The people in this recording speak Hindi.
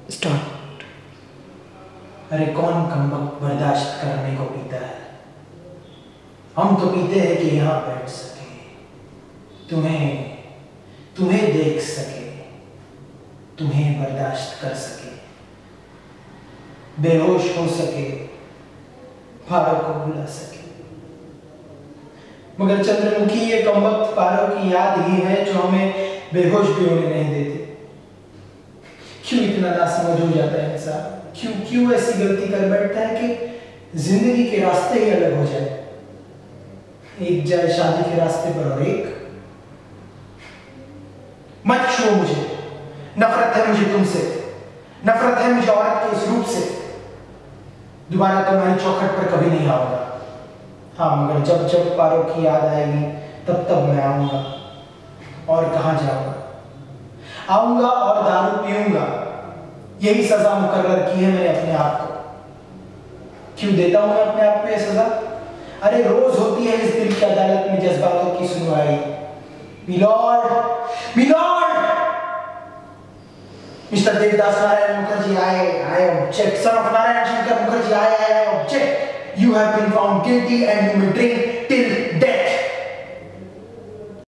स्टार्ट। अरे कौन कमबख्त बर्दाश्त करने को पीता है? हम तो पीते हैं कि यहाँ बैठ सके, तुम्हें देख सके, तुम्हें बर्दाश्त कर सके, बेहोश हो सके, पारों को बुला सके। मगर चंद्रमुखी ये कमबख्त पारों की याद ही है जो हमें बेहोश भी होने नहीं देती। क्यों इतना नासमझ हो जाता है इंसान? क्यों ऐसी गलती कर बैठता है कि जिंदगी के रास्ते ही अलग हो जाए। एक जाए शादी के रास्ते पर और एक मत छुओ मुझे, नफरत है मुझे तुमसे, नफरत है मुझे औरत के इस रूप से। दोबारा तुम्हारी चौखट पर कभी नहीं आऊंगा। हाँ, मगर जब जब पारों की याद आएगी तब तब मैं आऊंगा। और कहां जाऊंगा? आऊंगा और दारू पीऊंगा। यही सजा मुकर्रर की है मैंने अपने आप को। क्यों देता हूं मैं अपने आप को यह सजा? अरे रोज होती है इस दिल की अदालत में जज्बातों की सुनवाई। Milord mister Devdas Narayan Mukherjee, I object. Son of Narayan Shankar Mukherjee, I object. You have been found guilty and you may drink till